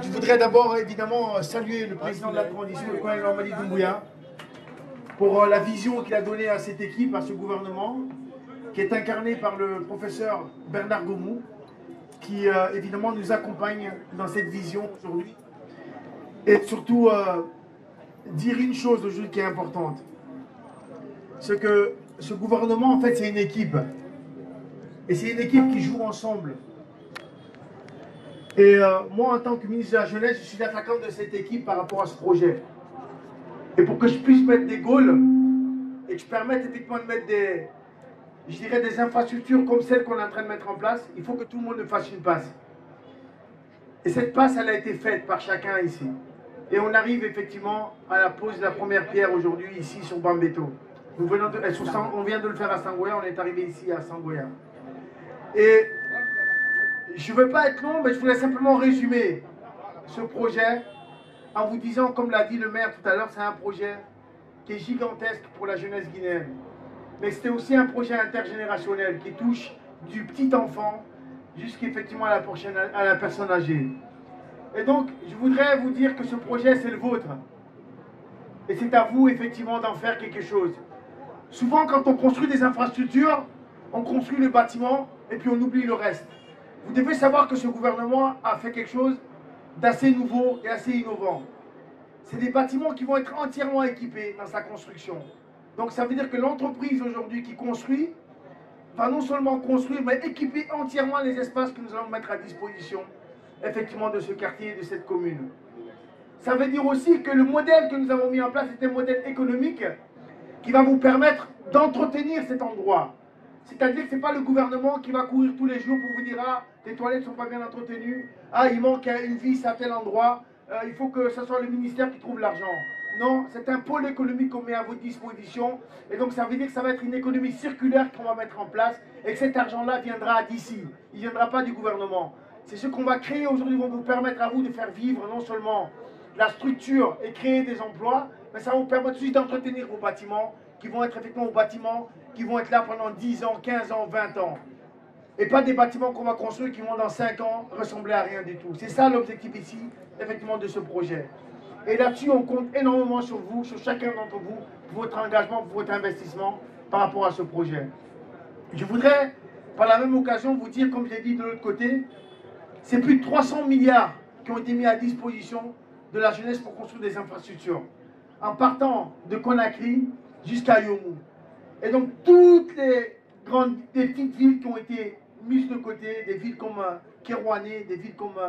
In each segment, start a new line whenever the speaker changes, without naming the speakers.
Je voudrais d'abord évidemment saluer le président de la transition, le colonel Mamadi Doumbouya, pour la vision qu'il a donnée à cette équipe, à ce gouvernement, qui est incarné par le professeur Bernard Gomou, qui évidemment nous accompagne dans cette vision aujourd'hui. Et surtout, dire une chose aujourd'hui qui est importante, c'est que ce gouvernement, en fait, c'est une équipe. Et c'est une équipe qui joue ensemble. Et moi, en tant que ministre de la Jeunesse, je suis l'attaquant de cette équipe par rapport à ce projet. Et pour que je puisse mettre des goals et que je permette effectivement de mettre des infrastructures comme celles qu'on est en train de mettre en place, il faut que tout le monde fasse une passe. Et cette passe, elle a été faite par chacun ici. Et on arrive effectivement à la pose de la première pierre aujourd'hui, ici sur Bambeto. On vient de le faire à Sangoya, on est arrivé ici à Sangoya. Et je ne veux pas être long, mais je voulais simplement résumer ce projet en vous disant, comme l'a dit le maire tout à l'heure, c'est un projet qui est gigantesque pour la jeunesse guinéenne. Mais c'était aussi un projet intergénérationnel qui touche du petit enfant jusqu'effectivement à la personne âgée. Et donc, je voudrais vous dire que ce projet, c'est le vôtre. Et c'est à vous, effectivement, d'en faire quelque chose. Souvent, quand on construit des infrastructures, on construit le bâtiment et puis on oublie le reste. Vous devez savoir que ce gouvernement a fait quelque chose d'assez nouveau et assez innovant. C'est des bâtiments qui vont être entièrement équipés dans sa construction. Donc ça veut dire que l'entreprise aujourd'hui qui construit va non seulement construire, mais équiper entièrement les espaces que nous allons mettre à disposition, effectivement, de ce quartier et de cette commune. Ça veut dire aussi que le modèle que nous avons mis en place est un modèle économique qui va vous permettre d'entretenir cet endroit. C'est-à-dire que ce n'est pas le gouvernement qui va courir tous les jours pour vous dire « Ah, tes toilettes ne sont pas bien entretenues, ah, il manque une vis à tel endroit, il faut que ce soit le ministère qui trouve l'argent. » Non, c'est un pôle économique qu'on met à votre disposition. Et donc ça veut dire que ça va être une économie circulaire qu'on va mettre en place et que cet argent-là viendra d'ici. Il ne viendra pas du gouvernement. C'est ce qu'on va créer aujourd'hui, vont vous permettre à vous de faire vivre non seulement la structure et créer des emplois, mais ça va vous permettre aussi d'entretenir vos bâtiments, qui vont être effectivement vos bâtiments qui vont être là pendant 10 ans, 15 ans, 20 ans. Et pas des bâtiments qu'on va construire qui vont dans 5 ans ressembler à rien du tout. C'est ça l'objectif ici, effectivement, de ce projet. Et là-dessus, on compte énormément sur vous, sur chacun d'entre vous, pour votre engagement, pour votre investissement par rapport à ce projet. Je voudrais, par la même occasion, vous dire, comme je l'ai dit de l'autre côté, c'est plus de 300 milliards qui ont été mis à disposition de la jeunesse pour construire des infrastructures, en partant de Conakry jusqu'à Yomou. Et donc, toutes les petites villes qui ont été mises de côté, des villes comme Kerouané, des villes comme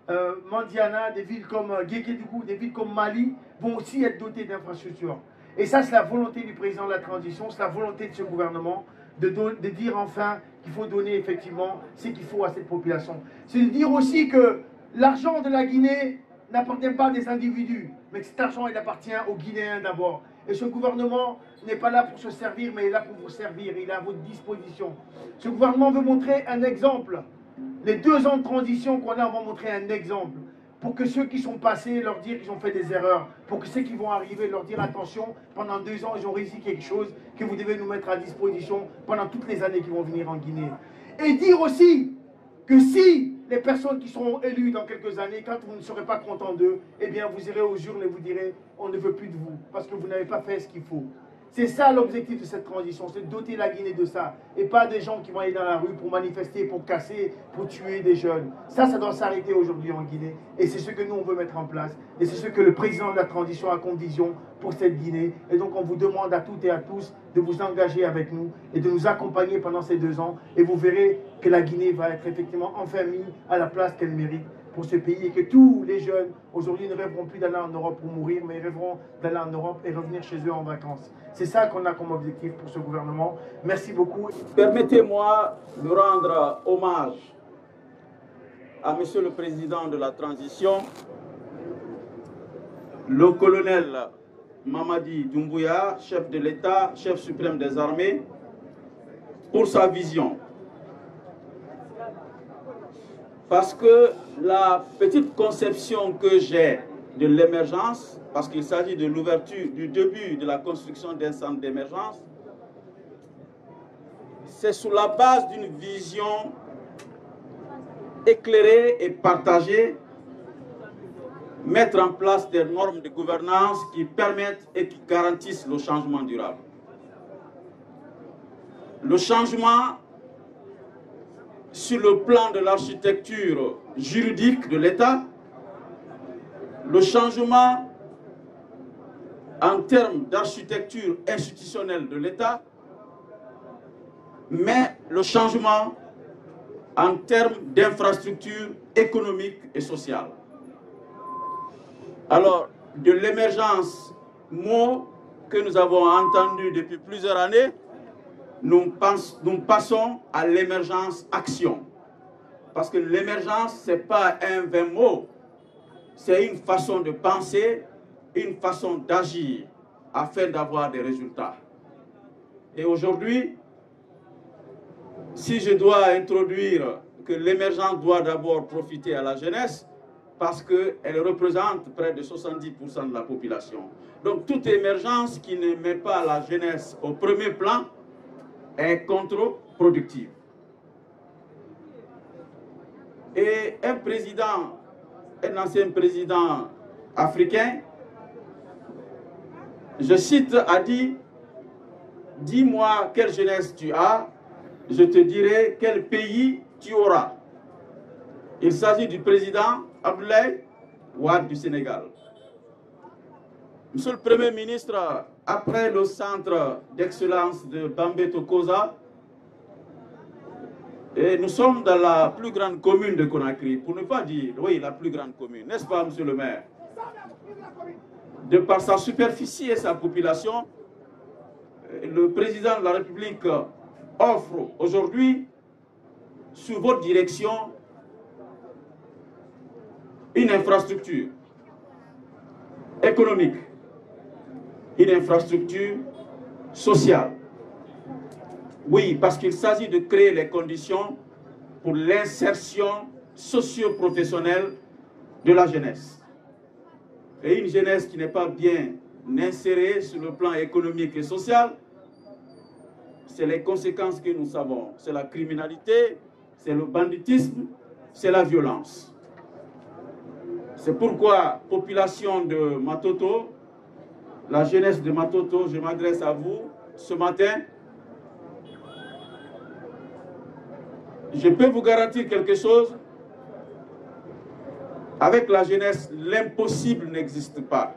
Mandiana, des villes comme Guéguédougou, des villes comme Mali, vont aussi être dotées d'infrastructures. Et ça, c'est la volonté du président de la transition, c'est la volonté de ce gouvernement de dire enfin qu'il faut donner effectivement ce qu'il faut à cette population. C'est de dire aussi que l'argent de la Guinée n'appartient pas à des individus, mais que cet argent, il appartient aux Guinéens d'abord. Et ce gouvernement n'est pas là pour se servir, mais il est là pour vous servir, il est à votre disposition. Ce gouvernement veut montrer un exemple. Les 2 ans de transition qu'on a vont montrer un exemple. Pour que ceux qui sont passés leur dire qu'ils ont fait des erreurs. Pour que ceux qui vont arriver leur dire attention, pendant 2 ans, ils ont réussi quelque chose que vous devez nous mettre à disposition pendant toutes les années qui vont venir en Guinée. Et dire aussi que si les personnes qui seront élues dans quelques années, quand vous ne serez pas content d'eux, eh bien vous irez aux urnes et vous direz on ne veut plus de vous, parce que vous n'avez pas fait ce qu'il faut. C'est ça l'objectif de cette transition, c'est de doter la Guinée de ça, et pas des gens qui vont aller dans la rue pour manifester, pour casser, pour tuer des jeunes. Ça doit s'arrêter aujourd'hui en Guinée, et c'est ce que nous on veut mettre en place, et c'est ce que le président de la transition a comme vision pour cette Guinée. Et donc on vous demande à toutes et à tous de vous engager avec nous et de nous accompagner pendant ces 2 ans, et vous verrez que la Guinée va être effectivement enfin mise à la place qu'elle mérite pour ce pays, et que tous les jeunes aujourd'hui ne rêveront plus d'aller en Europe pour mourir, mais ils rêveront d'aller en Europe et revenir chez eux en vacances. C'est ça qu'on a comme objectif pour ce gouvernement. Merci beaucoup.
Permettez-moi de rendre hommage à Monsieur le Président de la Transition, le colonel Mamadi Doumbouya, chef de l'État, chef suprême des armées, pour sa vision. Parce que la petite conception que j'ai de l'émergence, parce qu'il s'agit de l'ouverture, du début de la construction d'un centre d'émergence, c'est sur la base d'une vision éclairée et partagée mettre en place des normes de gouvernance qui permettent et qui garantissent le changement durable. Le changement sur le plan de l'architecture juridique de l'État, le changement en termes d'architecture institutionnelle de l'État, mais le changement en termes d'infrastructures économiques et sociales. Alors, de l'émergence, mot que nous avons entendu depuis plusieurs années, nous passons à l'émergence action. Parce que l'émergence, ce n'est pas un vain mot, c'est une façon de penser, une façon d'agir afin d'avoir des résultats. Et aujourd'hui, si je dois introduire que l'émergence doit d'abord profiter à la jeunesse, parce qu'elle représente près de 70% de la population. Donc toute émergence qui ne met pas la jeunesse au premier plan est contre-productive. Et un ancien président africain, je cite, a dit « Dis-moi quelle jeunesse tu as, je te dirai quel pays tu auras. » Il s'agit du président Abdoulaye Wade du Sénégal. Monsieur le Premier ministre, après le centre d'excellence de Bambey Tokosa, et nous sommes dans la plus grande commune de Conakry, pour ne pas dire, oui, la plus grande commune, n'est-ce pas, monsieur le maire? De par sa superficie et sa population, le président de la République offre aujourd'hui, sous votre direction, une infrastructure économique, une infrastructure sociale. Oui, parce qu'il s'agit de créer les conditions pour l'insertion socio-professionnelle de la jeunesse. Et une jeunesse qui n'est pas bien insérée sur le plan économique et social, c'est les conséquences que nous savons. C'est la criminalité, c'est le banditisme, c'est la violence. C'est pourquoi, population de Matoto, la jeunesse de Matoto, je m'adresse à vous ce matin. Je peux vous garantir quelque chose. Avec la jeunesse, l'impossible n'existe pas.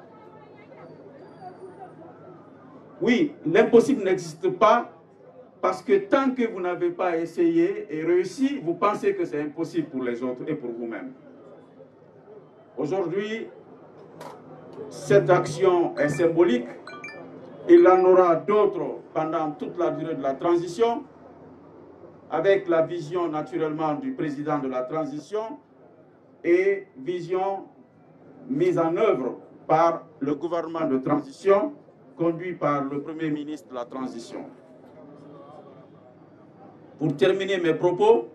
Oui, l'impossible n'existe pas parce que tant que vous n'avez pas essayé et réussi, vous pensez que c'est impossible pour les autres et pour vous-même. Aujourd'hui, cette action est symbolique. Il en aura d'autres pendant toute la durée de la transition, avec la vision naturellement du président de la transition et vision mise en œuvre par le gouvernement de transition conduit par le Premier ministre de la transition. Pour terminer mes propos,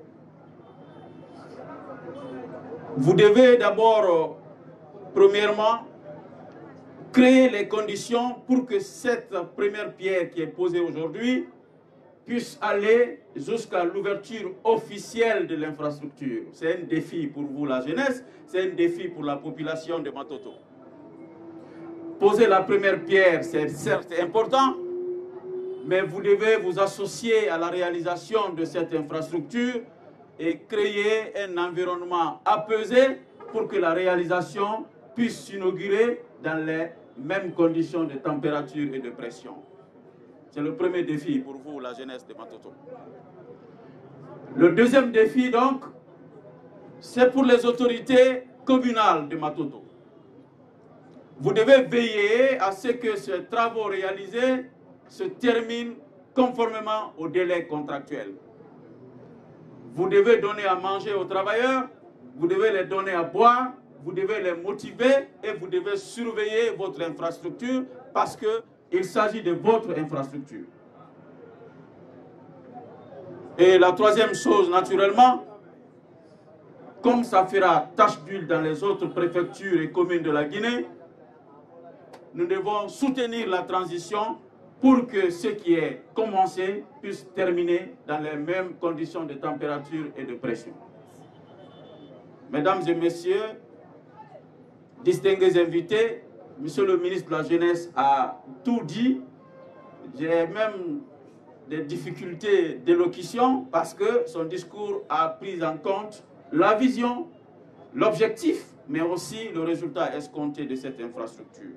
vous devez d'abord, premièrement, créer les conditions pour que cette première pierre qui est posée aujourd'hui puisse aller jusqu'à l'ouverture officielle de l'infrastructure. C'est un défi pour vous, la jeunesse, c'est un défi pour la population de Matoto. Poser la première pierre, c'est certes important, mais vous devez vous associer à la réalisation de cette infrastructure et créer un environnement apaisé pour que la réalisation puisse s'inaugurer dans les mêmes conditions de température et de pression. C'est le premier défi pour vous, la jeunesse de Matoto. Le deuxième défi, donc, c'est pour les autorités communales de Matoto. Vous devez veiller à ce que ces travaux réalisés se terminent conformément au délai contractuel. Vous devez donner à manger aux travailleurs, vous devez les donner à boire, vous devez les motiver et vous devez surveiller votre infrastructure parce qu'il s'agit de votre infrastructure. Et la troisième chose, naturellement, comme ça fera tache d'huile dans les autres préfectures et communes de la Guinée, nous devons soutenir la transition pour que ce qui est commencé puisse terminer dans les mêmes conditions de température et de pression. Mesdames et messieurs, distingués invités, Monsieur le ministre de la Jeunesse a tout dit. J'ai même des difficultés d'élocution parce que son discours a pris en compte la vision, l'objectif, mais aussi le résultat escompté de cette infrastructure.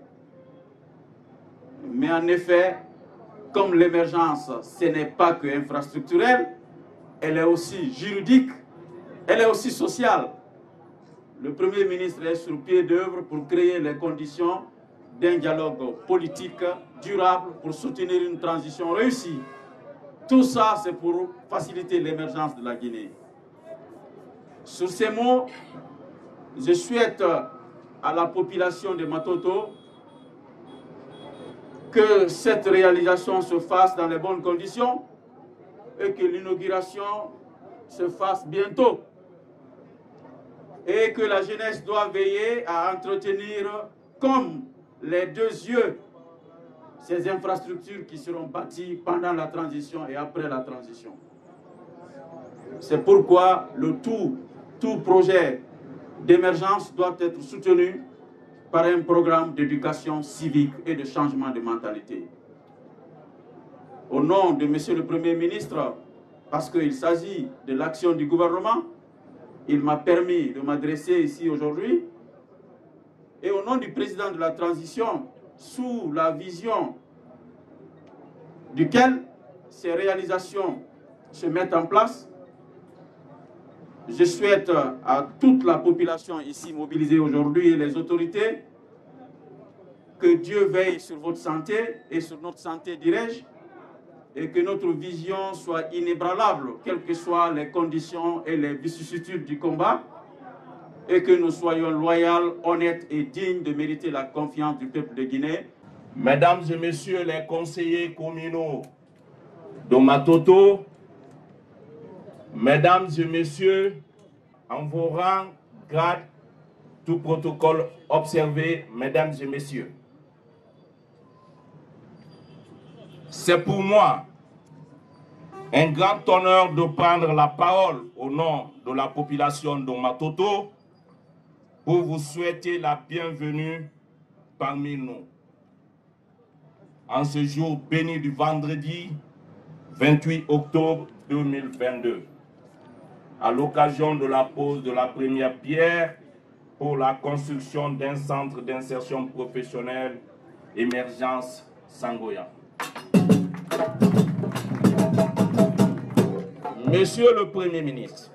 Mais en effet, comme l'émergence, ce n'est pas que infrastructurelle, elle est aussi juridique, elle est aussi sociale. Le Premier ministre est sur pied d'œuvre pour créer les conditions d'un dialogue politique durable pour soutenir une transition réussie. Tout ça, c'est pour faciliter l'émergence de la Guinée. Sur ces mots, je souhaite à la population de Matoto que cette réalisation se fasse dans les bonnes conditions et que l'inauguration se fasse bientôt. Et que la jeunesse doit veiller à entretenir comme les deux yeux ces infrastructures qui seront bâties pendant la transition et après la transition. C'est pourquoi tout projet d'émergence doit être soutenu par un programme d'éducation civique et de changement de mentalité. Au nom de Monsieur le Premier ministre, parce qu'il s'agit de l'action du gouvernement, il m'a permis de m'adresser ici aujourd'hui. Et au nom du président de la transition, sous la vision duquel ces réalisations se mettent en place, je souhaite à toute la population ici mobilisée aujourd'hui et les autorités que Dieu veille sur votre santé et sur notre santé, dirais-je, et que notre vision soit inébranlable, quelles que soient les conditions et les vicissitudes du combat, et que nous soyons loyaux, honnêtes et dignes de mériter la confiance du peuple de Guinée.
Mesdames et messieurs les conseillers communaux de Matoto, mesdames et messieurs, en vos rangs, grades, tout protocole observé, mesdames et messieurs. C'est pour moi un grand honneur de prendre la parole au nom de la population de Matoto pour vous souhaiter la bienvenue parmi nous. En ce jour béni du vendredi 28 octobre 2022, à l'occasion de la pose de la première pierre pour la construction d'un centre d'insertion professionnelle Émergence Sangoya. Monsieur le Premier ministre,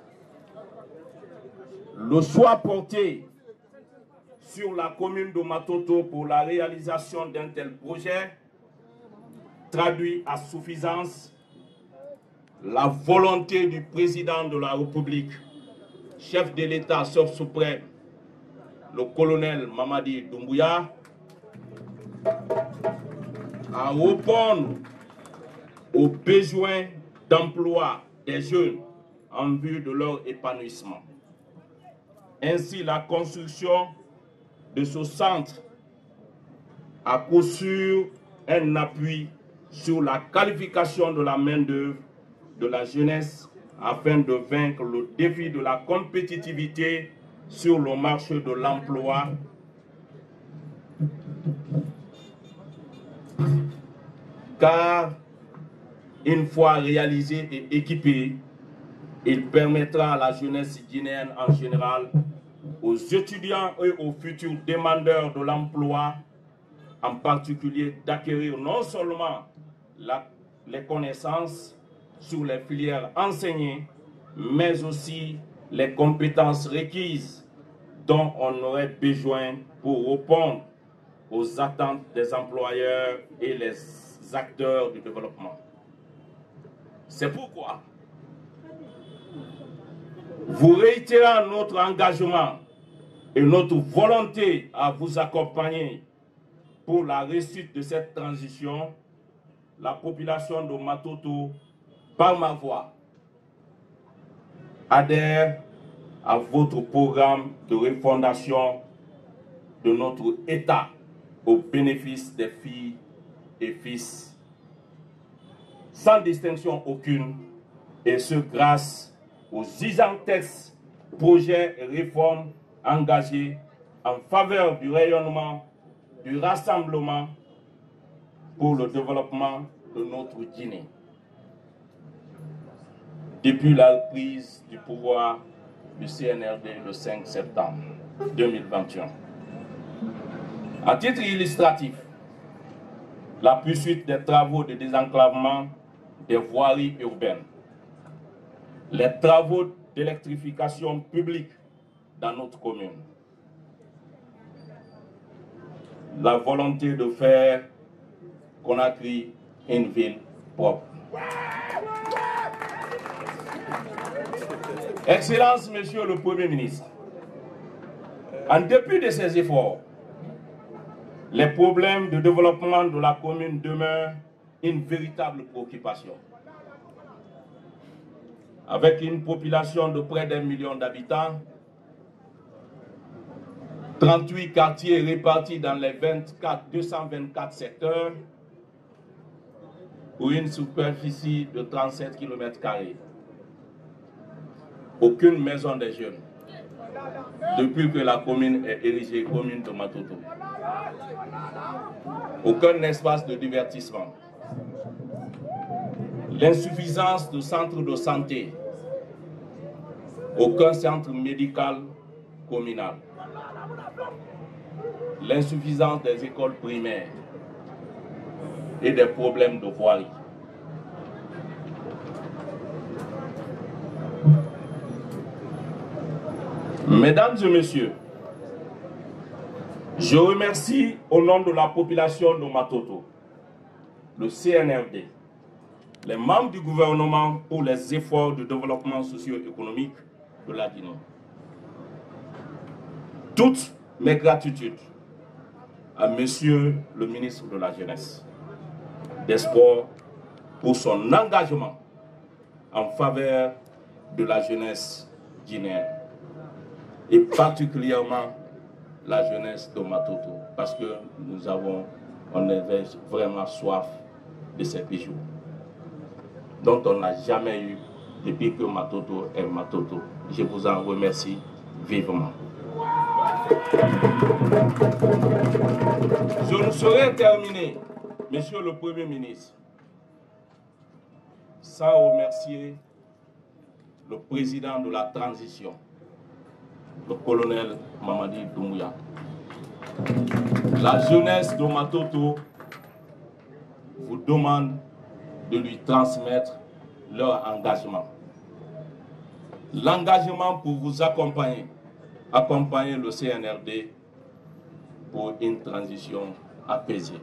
le choix porté sur la commune de Matoto pour la réalisation d'un tel projet traduit à suffisance la volonté du président de la République, chef de l'État chef suprême, le colonel Mamadi Doumbouya, à répondre aux besoins d'emploi des jeunes en vue de leur épanouissement. Ainsi, la construction de ce centre a coup sûr un appui sur la qualification de la main-d'œuvre de la jeunesse afin de vaincre le défi de la compétitivité sur le marché de l'emploi, car une fois réalisé et équipé, il permettra à la jeunesse guinéenne en général, aux étudiants et aux futurs demandeurs de l'emploi, en particulier d'acquérir non seulement les connaissances sur les filières enseignées, mais aussi les compétences requises dont on aurait besoin pour répondre aux attentes des employeurs et les acteurs du développement. C'est pourquoi, vous réitérant notre engagement et notre volonté à vous accompagner pour la réussite de cette transition, la population de Matoto, par ma voix, adhère à votre programme de refondation de notre État au bénéfice des filles et fils, sans distinction aucune, et ce grâce aux gigantesques projets et réformes engagés en faveur du rayonnement, du rassemblement pour le développement de notre Guinée. Depuis la prise du pouvoir du CNRD le 5 septembre 2021. À titre illustratif, la poursuite des travaux de désenclavement des voiries urbaines, les travaux d'électrification publique dans notre commune, la volonté de faire Conakry une ville propre. Excellence, Monsieur le Premier ministre, en dépit de ces efforts, les problèmes de développement de la commune demeurent une véritable préoccupation. Avec une population de près d'1 million d'habitants, 38 quartiers répartis dans les 224 secteurs, pour une superficie de 37 km². Aucune maison des jeunes, depuis que la commune est érigée commune de Matoto. Aucun espace de divertissement. L'insuffisance de centres de santé. Aucun centre médical communal. L'insuffisance des écoles primaires et des problèmes de voirie. Mesdames et messieurs, je remercie au nom de la population de Matoto, le CNRD, les membres du gouvernement pour les efforts de développement socio-économique de la Guinée. Toutes mes gratitudes à Monsieur le ministre de la Jeunesse, des Sports, pour son engagement en faveur de la jeunesse guinéenne et particulièrement la jeunesse de Matoto, parce que on avait vraiment soif de ces bijoux dont on n'a jamais eu depuis que Matoto est Matoto. Je vous en remercie vivement. Je ne saurais terminer, Monsieur le Premier ministre, sans remercier le président de la transition, le colonel Mamadi Doumbouya. La jeunesse de Matoto vous demande de lui transmettre leur engagement. L'engagement pour vous accompagner le CNRD pour une transition apaisée.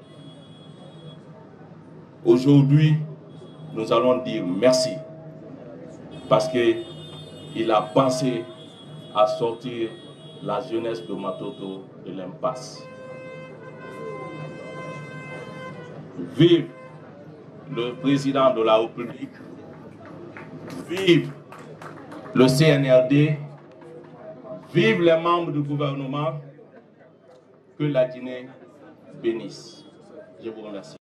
Aujourd'hui, nous allons dire merci parce qu'il a pensé à sortir la jeunesse de Matoto de l'impasse. Vive le président de la République, vive le CNRD, vive les membres du gouvernement, que la Guinée bénisse. Je vous remercie.